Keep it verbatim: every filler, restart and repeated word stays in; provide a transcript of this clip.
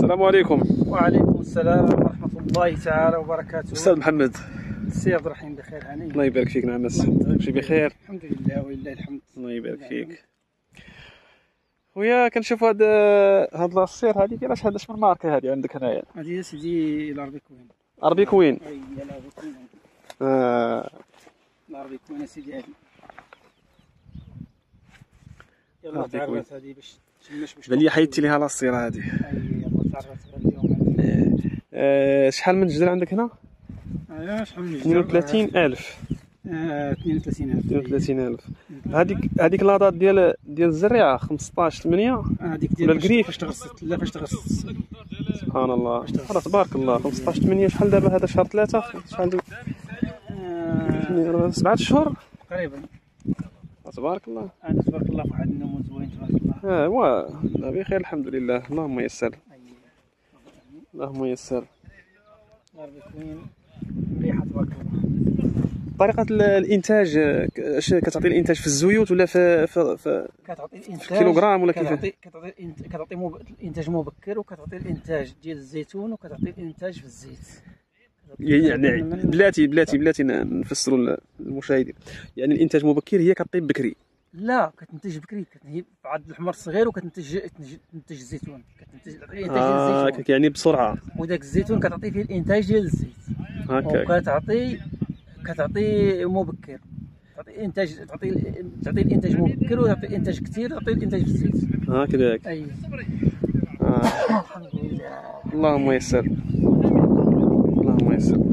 السلام عليكم. وعليكم السلام ورحمة الله تعالى وبركاته. أستاذ محمد. السي عبد الرحيم بخير هاني. الله يبارك فيك. نعم شي بخير الحمد لله ولله الحمد. الله يبارك فيك. خويا كنشوف هاد هاد لاصير هادي ديال اش هاد اش من ماركه هادي عندك هنايا؟ هادي سيدي العربي كوين. عربي كوين. اي العربي كوين. اه العربي كوين سيدي هادي. يلا تعرف هادي باش تشمش باش بان لي حيدتي ليها لاصير هادي. اي يلا تعرف اليوم. آه شحال من جدر عندك هنا؟ اه شحال من جدر؟ اثنين وثلاثين ألف. اه اثنين وثلاثين ألف. اثنين وثلاثين ألف. هذيك هذيك لاطات ديال ديال الزريعه خمسطاش ثمانية. هذيك ديال الكريف فاش تغسلت. لا فاش تغسلت. سبحان الله. تبارك الله. خمسطاش ثمانية شحال دابا هذا شهر ثلاثة؟ شحال دابا؟ سبعة شهور تقريبا. تبارك الله. انا تبارك الله واحد النمو زوين تبارك الله. اه هو بخير الحمد لله. اللهم يسر. اللهم يسر. العربي كوين مليحه تبارك الله. طريقة الإنتاج اش كتعطي الإنتاج في الزيوت ولا في في في كتعطي الإنتاج في كيلوغرام ولا كيفاه؟ كتعطي كتعطي كتعطي مب... الإنتاج مبكر، وكتعطي الإنتاج ديال الزيتون، وكتعطي الإنتاج في الزيت. يعني بلاتي بلاتي بلاتي نفسروا للمشاهدين. يعني الإنتاج مبكر هي كطيب بكري. لا كتنتج بكري، كتنتج بعد الحمر الصغير وكتنتج تنتج الزيتون، كتنتج الإنتاج آه ديال الزيتون. يعني بسرعة. وداك الزيتون كتعطي فيه الإنتاج ديال الزيت. هكاك. وكتعطي كتعطي مبكر، تعطي انتاج تعطي تعطي الانتاج مبكر، وتعطي الانتاج كثير، تعطي الانتاج في الزيت. هكذاك. اي آه. الحمد لله. اللهم يسر. اللهم يسر.